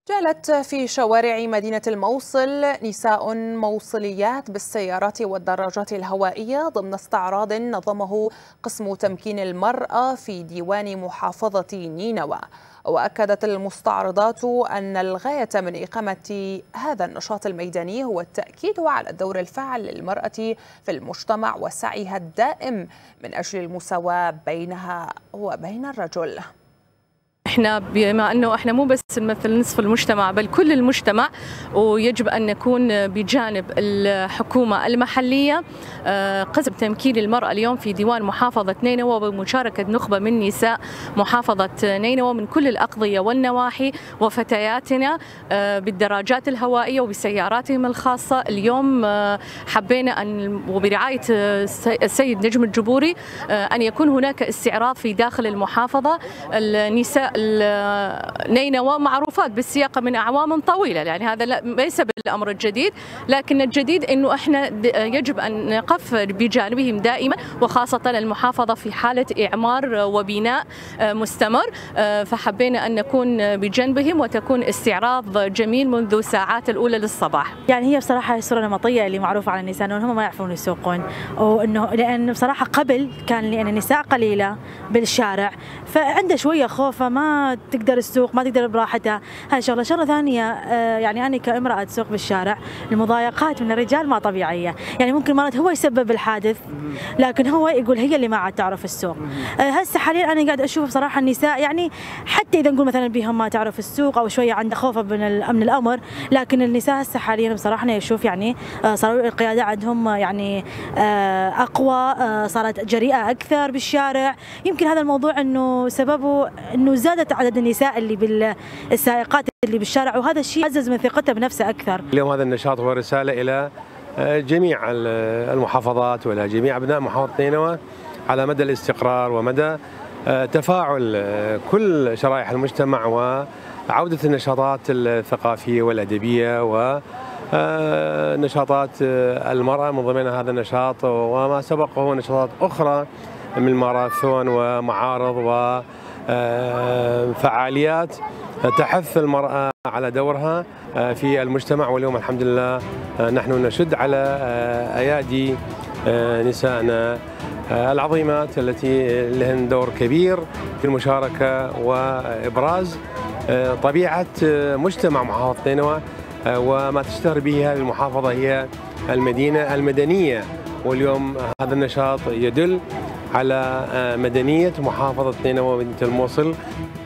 جالت في شوارع مدينة الموصل نساء موصليات بالسيارات والدراجات الهوائية ضمن استعراض نظمه قسم تمكين المرأة في ديوان محافظة نينوى. وأكدت المستعرضات أن الغاية من إقامة هذا النشاط الميداني هو التأكيد على الدور الفاعل للمرأة في المجتمع وسعيها الدائم من أجل المساواة بينها وبين الرجل. احنا بما انه احنا مو بس نمثل نصف المجتمع بل كل المجتمع، ويجب ان نكون بجانب الحكومه المحليه. قسم تمكين المراه اليوم في ديوان محافظه نينوى بمشاركه نخبه من نساء محافظه نينوى من كل الاقضيه والنواحي، وفتياتنا بالدراجات الهوائيه وبسياراتهم الخاصه. اليوم حبينا ان وبرعايه السيد نجم الجبوري ان يكون هناك استعراض في داخل المحافظه. النساء نينوى معروفات بالسياقة من أعوام طويلة، يعني هذا ليس بالأمر الجديد، لكن الجديد أنه إحنا يجب أن نقف بجانبهم دائما، وخاصة المحافظة في حالة إعمار وبناء مستمر، فحبينا أن نكون بجانبهم وتكون استعراض جميل منذ الساعات الأولى للصباح. يعني هي بصراحة الصورة النمطية اللي معروفة على النساء أنهم ما يعرفون يسوقون، وأنه لأن بصراحة قبل كان لأن النساء قليلة بالشارع فعنده شوية خوف ما تقدر تسوق، ما تقدر براحتها. هاي شغله ثانيه، يعني انا كامراه تسوق بالشارع المضايقات من الرجال ما طبيعيه، يعني ممكن مرات هو يسبب الحادث لكن هو يقول هي اللي ما عاد تعرف السوق. هسه حاليا انا قاعد اشوف بصراحه النساء يعني حتى اذا نقول مثلا بهم ما تعرف السوق او شويه عنده خوف من الامر، لكن النساء هسه حاليا بصراحه انا اشوف يعني صاروا القياده عندهم يعني اقوى، صارت جريئه اكثر بالشارع. يمكن هذا الموضوع انه سببه انه زادت عدد النساء اللي بالسائقات اللي بالشارع، وهذا الشيء عزز من ثقتها بنفسها اكثر. اليوم هذا النشاط هو رساله الى جميع المحافظات والى جميع ابناء محافظه نينوى على مدى الاستقرار ومدى تفاعل كل شرائح المجتمع وعوده النشاطات الثقافيه والادبيه ونشاطات المراه من ضمن هذا النشاط، وما سبقه نشاطات اخرى من ماراثون ومعارض وفعاليات تحث المرأة على دورها في المجتمع. واليوم الحمد لله نحن نشد على أيادي نسائنا العظيمات التي لهن دور كبير في المشاركة وإبراز طبيعة مجتمع محافظة نينوى، وما تشتهر به هذه المحافظة هي المدينة المدنية. واليوم هذا النشاط يدل على مدنية محافظة نينوى ومدينة الموصل.